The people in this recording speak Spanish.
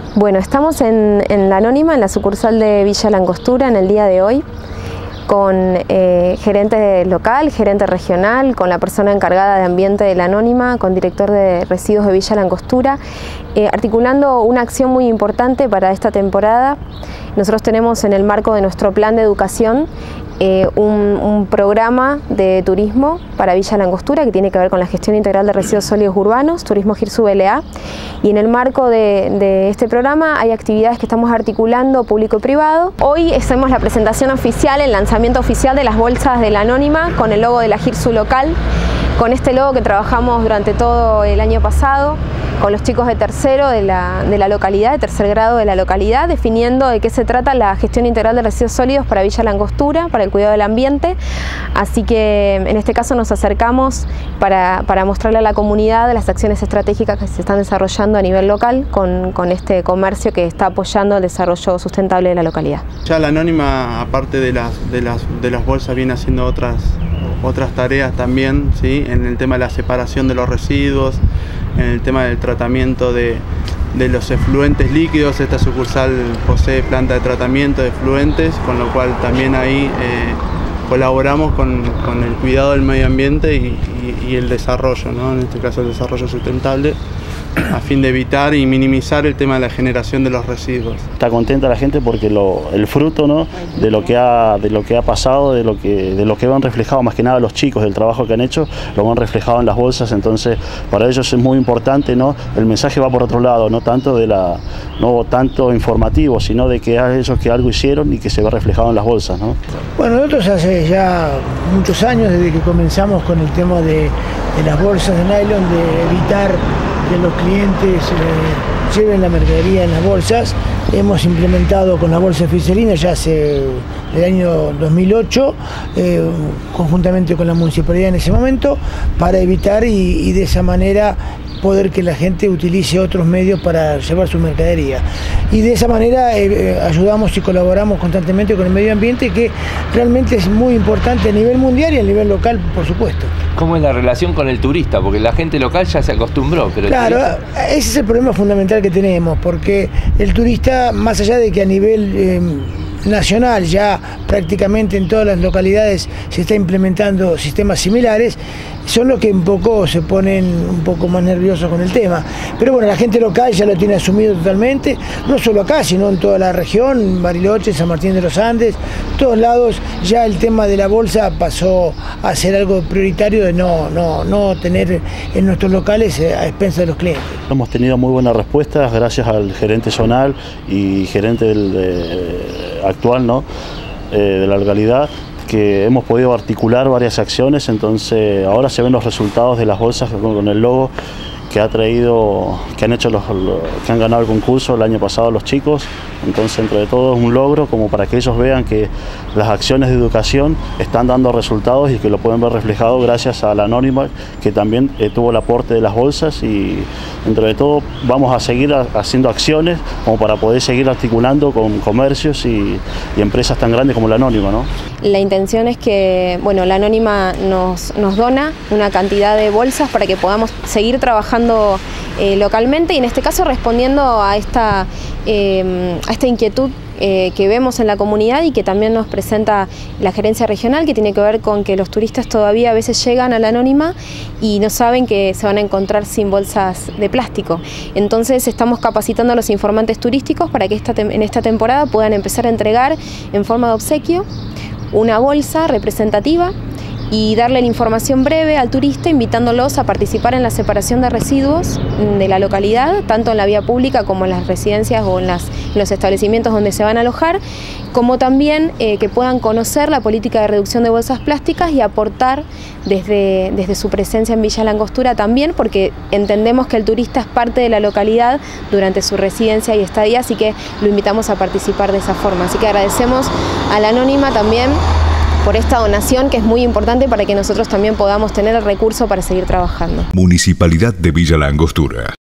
Bueno, estamos en La Anónima, en la sucursal de Villa La Angostura, en el día de hoy, con gerente local, gerente regional, con la persona encargada de ambiente de La Anónima, con director de residuos de Villa La Angostura, articulando una acción muy importante para esta temporada. Nosotros tenemos en el marco de nuestro plan de educación un programa de turismo para Villa La Angostura que tiene que ver con la gestión integral de residuos sólidos urbanos, Turismo GIRSU BLA, y en el marco de este programa hay actividades que estamos articulando público y privado. Hoy hacemos la presentación oficial, el lanzamiento oficial de las bolsas de La Anónima con el logo de la GIRSU local, con este logo que trabajamos durante todo el año pasado con los chicos de tercero de la localidad, de tercer grado de la localidad, definiendo de qué se trata la gestión integral de residuos sólidos para Villa La Angostura, para el cuidado del ambiente. Así que en este caso nos acercamos para mostrarle a la comunidad las acciones estratégicas que se están desarrollando a nivel local con este comercio que está apoyando el desarrollo sustentable de la localidad. Ya La Anónima, aparte de las bolsas, viene haciendo otras tareas también, ¿sí? En el tema de la separación de los residuos, en el tema del tratamiento de los efluentes líquidos. Esta sucursal posee planta de tratamiento de efluentes, con lo cual también ahí colaboramos con el cuidado del medio ambiente y el desarrollo, ¿no? En este caso el desarrollo sustentable, a fin de evitar y minimizar el tema de la generación de los residuos. Está contenta la gente porque el fruto, ¿no?, de lo que ha pasado, de lo que van reflejado, más que nada los chicos, del trabajo que han hecho, lo van reflejado en las bolsas. Entonces para ellos es muy importante, ¿no? El mensaje va por otro lado, no tanto informativo, sino de que ellos que algo hicieron y que se ve reflejado en las bolsas, ¿no? Bueno, nosotros hace ya muchos años, desde que comenzamos con el tema de las bolsas de nylon, de evitar que los clientes lleven la mercadería en las bolsas, hemos implementado con la bolsa Fiselina ya hace el año 2008, conjuntamente con la municipalidad en ese momento, para evitar y de esa manera poder que la gente utilice otros medios para llevar su mercadería. Y de esa manera ayudamos y colaboramos constantemente con el medio ambiente, que realmente es muy importante a nivel mundial y a nivel local, por supuesto. ¿Cómo es la relación con el turista? Porque la gente local ya se acostumbró, pero claro, ese es el problema fundamental que tenemos, porque el turista, más allá de que a nivel nacional ya prácticamente en todas las localidades se está implementando sistemas similares, son los que un poco se ponen un poco más nerviosos con el tema. Pero bueno, la gente local ya lo tiene asumido totalmente, no solo acá, sino en toda la región, Bariloche, San Martín de los Andes, todos lados ya el tema de la bolsa pasó a ser algo prioritario, de no tener en nuestros locales a expensas de los clientes. Hemos tenido muy buenas respuestas gracias al gerente zonal y gerente actual, ¿no?, de la localidad, que hemos podido articular varias acciones. Entonces ahora se ven los resultados de las bolsas con el logo que han ganado el concurso el año pasado los chicos. Entonces, entre de todo, es un logro como para que ellos vean que las acciones de educación están dando resultados y que lo pueden ver reflejado gracias a La Anónima, que también tuvo el aporte de las bolsas. Y entre de todo vamos a seguir haciendo acciones como para poder seguir articulando con comercios y empresas tan grandes como La Anónima, ¿no? La intención es que, bueno, La Anónima nos dona una cantidad de bolsas para que podamos seguir trabajando localmente, y en este caso respondiendo a esta inquietud que vemos en la comunidad y que también nos presenta la gerencia regional, que tiene que ver con que los turistas todavía a veces llegan a La Anónima y no saben que se van a encontrar sin bolsas de plástico. Entonces estamos capacitando a los informantes turísticos para que en esta temporada puedan empezar a entregar en forma de obsequio una bolsa representativa y darle la información breve al turista, invitándolos a participar en la separación de residuos de la localidad, tanto en la vía pública como en las residencias o en los establecimientos donde se van a alojar, como también que puedan conocer la política de reducción de bolsas plásticas y aportar desde su presencia en Villa La Angostura también, porque entendemos que el turista es parte de la localidad durante su residencia y estadía, así que lo invitamos a participar de esa forma. Así que agradecemos a La Anónima también por esta donación, que es muy importante para que nosotros también podamos tener el recurso para seguir trabajando. Municipalidad de Villa La Angostura.